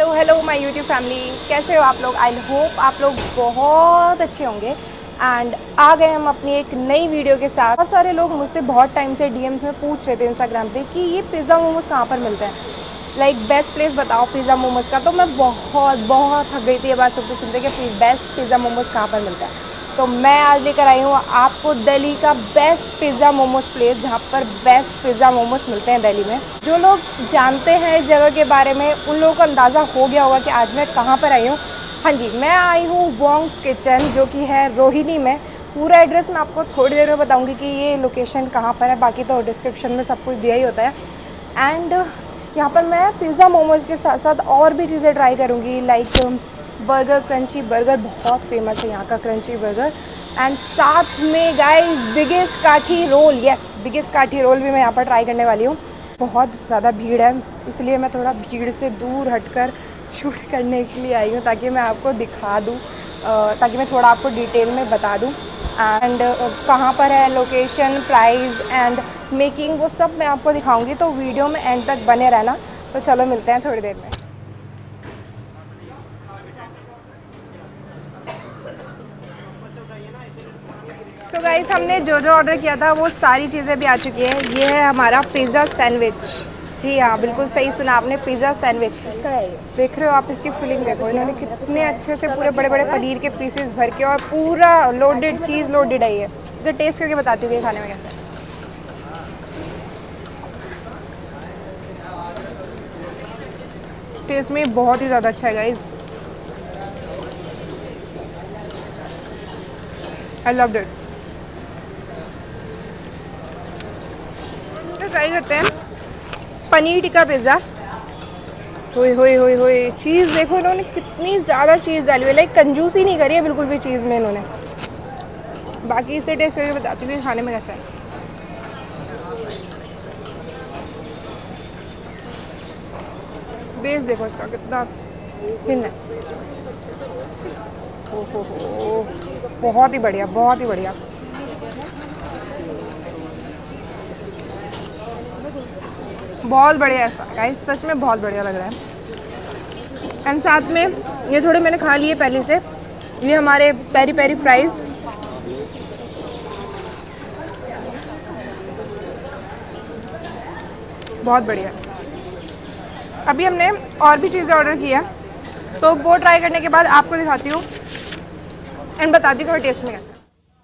Hello my YouTube family, कैसे हो आप लोग। आई होप आप लोग बहुत अच्छे होंगे। एंड आ गए हम अपनी एक नई वीडियो के साथ। बहुत सारे लोग मुझसे बहुत टाइम से डीएम्स में पूछ रहे थे इंस्टाग्राम पे कि ये पिज़्ज़ा मोमोज़ कहाँ पर मिलते हैं, लाइक बेस्ट प्लेस बताओ पिज़्ज़ा मोमोज़ का। तो मैं बहुत थक गई थी ये बात सुनते कि बेस्ट पिज़्ज़ा मोमोज़ कहाँ पर मिलता है। तो मैं आज लेकर आई हूँ आपको दिल्ली का बेस्ट पिज़्ज़ा मोमोज़ प्लेस, जहाँ पर बेस्ट पिज़्ज़ा मोमोज़ मिलते हैं दिल्ली में। जो लोग जानते हैं इस जगह के बारे में उन लोगों को अंदाज़ा हो गया होगा कि आज मैं कहाँ पर आई हूँ। हाँ जी, मैं आई हूँ वॉन्ग्स किचन, जो कि है रोहिणी में। पूरा एड्रेस मैं आपको थोड़ी देर में बताऊँगी कि ये लोकेशन कहाँ पर है, बाकी तो डिस्क्रिप्शन में सब कुछ दिया ही होता है। एंड यहाँ पर मैं पिज़्ज़ा मोमोज़ के साथ साथ और भी चीज़ें ट्राई करूँगी, लाइक बर्गर, क्रंची बर्गर बहुत फेमस है यहाँ का क्रंची बर्गर। एंड साथ में guys biggest kathi roll, yes biggest kathi roll भी मैं यहाँ पर ट्राई करने वाली हूँ। बहुत ज़्यादा भीड़ है, इसलिए मैं थोड़ा भीड़ से दूर हटकर शूट करने के लिए आई हूँ, ताकि मैं आपको दिखा दूँ, ताकि मैं थोड़ा आपको डिटेल में बता दूँ। एंड कहाँ पर है लोकेशन, प्राइस एंड मेकिंग, वो सब मैं आपको दिखाऊँगी। तो वीडियो में एंड तक बने रहना। तो चलो मिलते हैं थोड़ी देर में। सो गाइस, हमने जो जो ऑर्डर किया था वो सारी चीज़ें भी आ चुकी है। ये है हमारा पिज़्ज़ा सैंडविच। जी हाँ, बिल्कुल सही सुना आपने, पिज़्ज़ा सैंडविच। देख रहे हो आप, इसकी फिलिंग देखो, इन्होंने कितने अच्छे से पूरे बड़े बड़े पनीर के पीसेस भर के, और पूरा लोडेड चीज़ लोडेड है ये। इसे टेस्ट करके बताती हूँ ये खाने में कैसा है। टेस्ट में बहुत ही ज़्यादा अच्छा है guys, I loved it. Try करते हैं पनीर टिक्का पिज़्ज़ा। होए चीज़ देखो, इन्होंने कितनी ज़्यादा चीज़ डाली हुई है, लाइक कंजूसी नहीं करी है बिल्कुल भी चीज़ में इन्होंने। बाकी इसे टेस्ट करके बताती हूँ खाने में कैसा है। बेस देखो इसका कितना थिन है। हो, बहुत ही बढ़िया, बहुत ही बढ़िया। बहुत बढ़िया ऐसा गाइस, सच में बहुत बढ़िया लग रहा है। एंड साथ में ये थोड़े मैंने खा लिए पहले से, ये हमारे पेरी पेरी फ्राइज़। बहुत बढ़िया। अभी हमने और भी चीज़ें ऑर्डर की है, तो वो ट्राई करने के बाद आपको दिखाती हूँ एंड बताती हूँ टेस्ट में कैसा।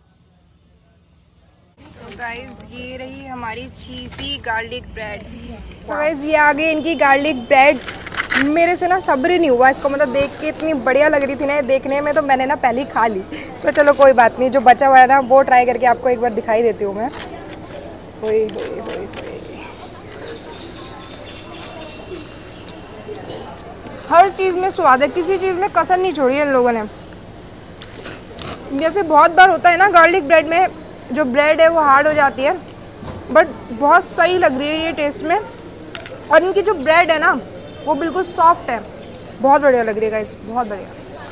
तो गाइस, ये रही हमारी चीज़ी गार्लिक ब्रेड। तो गाइस, ये आ गई इनकी गार्लिक ब्रेड। मेरे से ना सब्र ही नहीं हुआ इसको, मतलब देख के इतनी बढ़िया लग रही थी ना देखने में, तो मैंने ना पहले ही खा ली। तो चलो कोई बात नहीं, जो बचा हुआ है ना वो ट्राई करके आपको एक बार दिखाई देती हूँ मैं। होए हर चीज़ में स्वाद है, किसी चीज़ में कसर नहीं छोड़ी है इन लोगों ने। जैसे बहुत बार होता है ना गार्लिक ब्रेड में, जो ब्रेड है वो हार्ड हो जाती है, बट बहुत सही लग रही है ये टेस्ट में। और इनकी जो ब्रेड है ना वो बिल्कुल सॉफ्ट है, बहुत बढ़िया लग रही है गाइस, बहुत बढ़िया।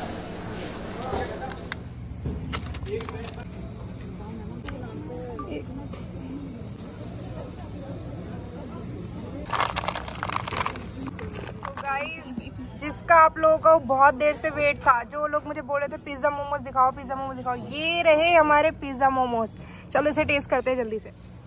जिसका आप लोगों को बहुत देर से वेट था, जो लोग मुझे बोल रहे थे पिज़्ज़ा मोमोज दिखाओ, पिज़्ज़ा मोमोज दिखाओ, ये रहे हमारे पिज़्ज़ा मोमोज। चलो इसे टेस्ट करते हैं जल्दी से।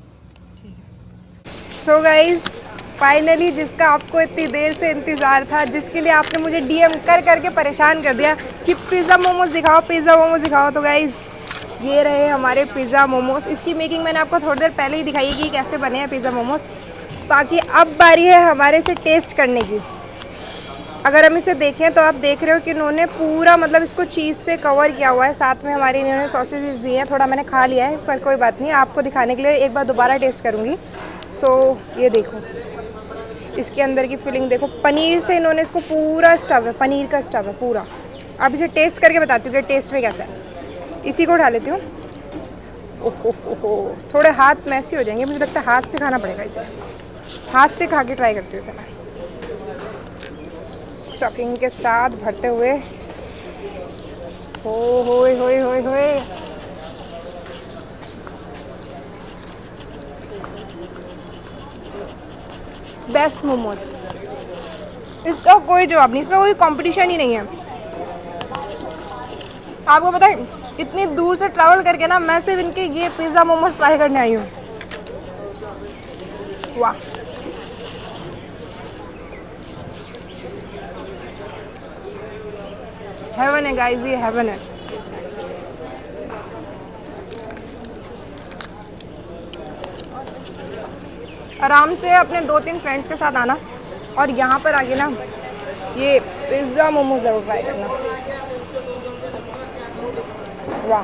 सो गाइस, फाइनली जिसका आपको इतनी देर से इंतज़ार था, जिसके लिए आपने मुझे डीएम कर करके परेशान कर दिया कि पिज़्ज़ा मोमोज दिखाओ, पिज़्ज़ा मोमोज दिखाओ, तो गाइस ये रहे हमारे पिज़्ज़ा मोमोज। इसकी मेकिंग मैंने आपको थोड़ी देर पहले ही दिखाई कि कैसे बने हैं पिज़्ज़ा मोमोज। बाकी अब बारी है हमारे से टेस्ट करने की। अगर हम इसे देखें तो आप देख रहे हो कि इन्होंने पूरा मतलब इसको चीज़ से कवर किया हुआ है, साथ में हमारी इन्होंने सॉसेजेस दी हैं। थोड़ा मैंने खा लिया है पर कोई बात नहीं, आपको दिखाने के लिए एक बार दोबारा टेस्ट करूँगी। सो ये देखो, इसके अंदर की फिलिंग देखो, पनीर से इन्होंने इसको पूरा स्टफ है, पनीर का स्टफ है पूरा। अब इसे टेस्ट करके बताती हूँ कि टेस्ट में कैसा है। इसी को उठा लेती हूँ। ओहो, थोड़े हाथ मैसी हो जाएंगे, मुझे लगता है हाथ से खाना पड़ेगा इसे। हाथ से खा के ट्राई करती हूँ इसे मैं, स्टफिंग के साथ भरते हुए। होए बेस्ट मोमोज। इसका कोई जवाब नहीं, इसका कोई कंपटीशन ही नहीं है। आपको पता है इतनी दूर से ट्रैवल करके ना मैं सिर्फ इनके ये पिज़्ज़ा मोमोज ट्राई करने आई हूँ। वाह, हेवन है गाइस, ये हेवन है। आराम से अपने 2-3 फ्रेंड्स के साथ आना और यहाँ पर आके ना ये पिज़्ज़ा मोमो ज़रूर ट्राई करना। वाह,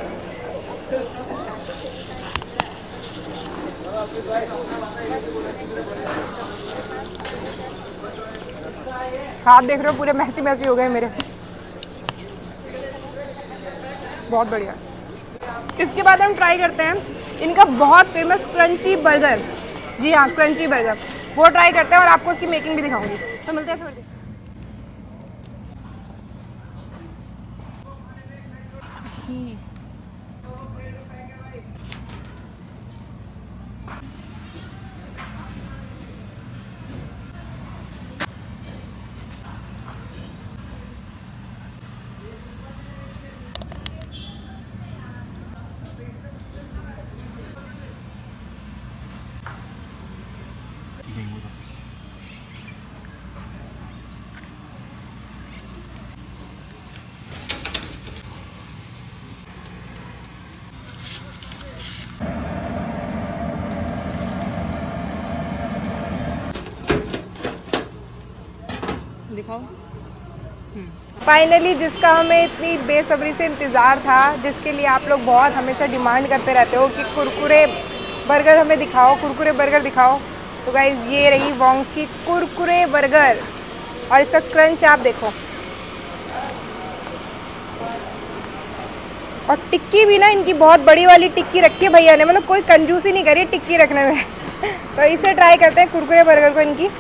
हाथ देख रहे हो पूरे मैसी मैसी हो गए मेरे। बहुत बढ़िया। इसके बाद हम ट्राई करते हैं इनका बहुत फेमस क्रंची बर्गर। जी हाँ, क्रंची बर्गर वो ट्राई करते हैं और आपको उसकी मेकिंग भी दिखाऊंगी। तो मिलते हैं थोड़ी। दिखाओ। फाइनली जिसका हमें इतनी बेसब्री से इंतज़ार था, जिसके लिए आप लोग बहुत हमेशा डिमांड करते रहते हो कि कुरकुरे बर्गर हमें दिखाओ, कुरकुरे बर्गर दिखाओ, तो गाइज ये रही वॉन्ग्स की कुरकुरे बर्गर। और इसका क्रंच आप देखो, और टिक्की भी ना इनकी बहुत बड़ी वाली टिक्की रखी है भैया ने, मतलब कोई कंजूसी नहीं करी टिक्की रखने में। तो इसे ट्राई करते हैं कुरकुरे बर्गर को इनकी।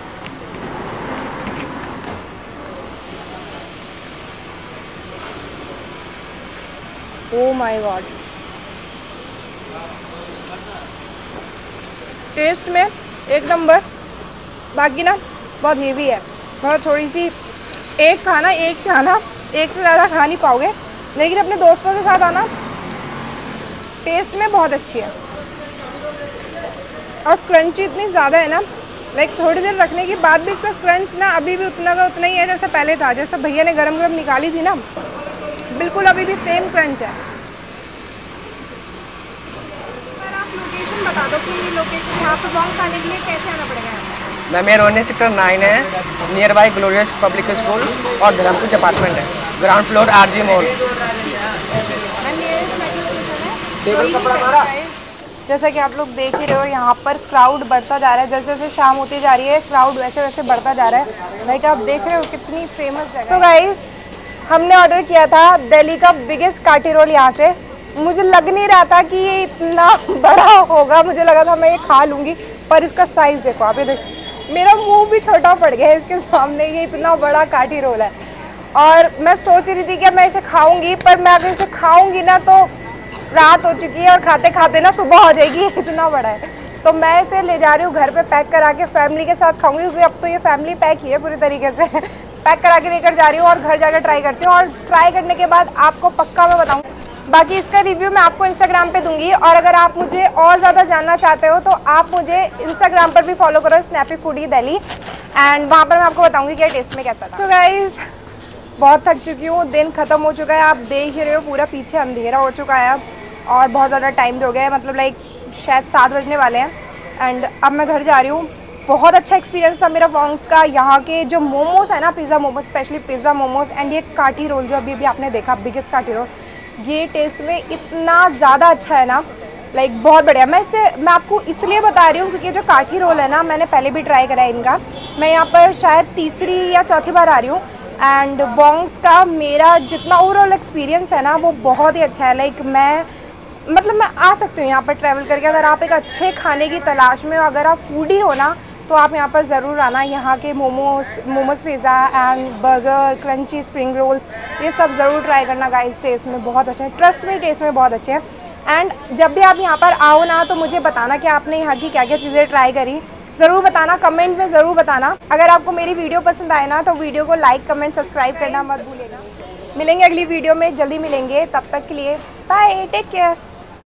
ओह माय गॉड, टेस्ट में एक नंबर। बाकी ना बहुत हेवी है, मतलब थोड़ी सी एक खाना एक से ज़्यादा खा नहीं पाओगे, लेकिन अपने दोस्तों के साथ आना टेस्ट में बहुत अच्छी है। और क्रंची इतनी ज़्यादा है ना, लाइक थोड़ी देर रखने के बाद भी इसका क्रंच ना अभी भी उतना का उतना ही है जैसा पहले था। जैसा भैया ने गरम गरम निकाली थी ना, बिल्कुल अभी भी सेम क्रंच है। सर आप लोकेशन बता दो कि लोकेशन यहाँ पे वॉन्ग्स आने के लिए कैसे आना पड़ेगा? मैम ये रोहिणी सेक्टर 9 है, near by glorious public school और धर्मपुर अपार्टमेंट है, ग्राउंड फ्लोर आरजी मॉल। जैसा कि आप लोग देख ही रहे हो यहाँ पर क्राउड बढ़ता जा रहा है, जैसे जैसे शाम होती जा रही है क्राउड वैसे वैसे बढ़ता जा रहा है। लाइक आप देख रहे हो कितनी फेमस जगह। सो गाइस, हमने ऑर्डर किया था दिल्ली का बिगेस्ट काटी रोल यहाँ से। मुझे लग नहीं रहा था कि ये इतना बड़ा होगा, मुझे लगा था मैं ये खा लूँगी, पर इसका साइज़ देखो आप, ये देखो मेरा मुंह भी छोटा पड़ गया है इसके सामने। ये इतना बड़ा काटी रोल है और मैं सोच रही थी कि मैं इसे खाऊंगी, पर मैं अगर इसे खाऊंगी ना तो रात हो चुकी है और खाते खाते ना सुबह हो जाएगी, इतना बड़ा है। तो मैं इसे ले जा रही हूँ घर पे पैक करा के, फैमिली के साथ खाऊंगी, क्योंकि अब तो ये फैमिली पैक ही है पूरी तरीके से। पैक करा के लेकर जा रही हूँ और घर जाकर ट्राई करती हूँ, और ट्राई करने के बाद आपको पक्का मैं बताऊँगी। बाकी इसका रिव्यू मैं आपको इंस्टाग्राम पे दूंगी, और अगर आप मुझे और ज़्यादा जानना चाहते हो तो आप मुझे इंस्टाग्राम पर भी फॉलो करो, स्नैपी फूडी दिल्ली, एंड वहाँ पर मैं आपको बताऊंगी कि टेस्ट में कैसा था। सो गाइज, बहुत थक चुकी हूँ, दिन खत्म हो चुका है, आप देख ही रहे हो पूरा पीछे अंधेरा हो चुका है अब, और बहुत ज़्यादा टाइम भी हो गया है, मतलब लाइक शायद 7 बजने वाले हैं। एंड अब मैं घर जा रही हूँ। बहुत अच्छा एक्सपीरियंस था मेरा वॉन्ग्स का। यहाँ के जो मोमोज है ना, pizza momos, specially pizza momos, and ये काटी रोल जो अभी आपने देखा, बिगेस्ट काटी रोल, ये टेस्ट में इतना ज़्यादा अच्छा है ना, लाइक बहुत बढ़िया। मैं आपको इसलिए बता रही हूँ क्योंकि जो काठी रोल है ना, मैंने पहले भी ट्राई करा है इनका। मैं यहाँ पर शायद तीसरी या चौथी बार आ रही हूँ, एंड वॉन्ग्स का मेरा जितना ओवरऑल एक्सपीरियंस है ना वो बहुत ही अच्छा है। लाइक मैं आ सकती हूँ यहाँ पर ट्रैवल करके। अगर आप एक अच्छे खाने की तलाश में हो, अगर आप फूडी हो ना, तो आप यहाँ पर ज़रूर आना। यहाँ के momos pizza and burger, crunchy spring rolls, ये सब ज़रूर ट्राई करना गाइस। टेस्ट में बहुत अच्छे हैं, ट्रस्ट में टेस्ट में बहुत अच्छे हैं। एंड जब भी आप यहाँ पर आओ ना, तो मुझे बताना कि आपने यहाँ की क्या क्या चीज़ें ट्राई करी, ज़रूर बताना, कमेंट में ज़रूर बताना। अगर आपको मेरी वीडियो पसंद आए ना तो वीडियो को लाइक, कमेंट, सब्सक्राइब करना मत भूलेगा। मिलेंगे अगली वीडियो में, जल्दी मिलेंगे, तब तक के लिए बाय, टेक केयर।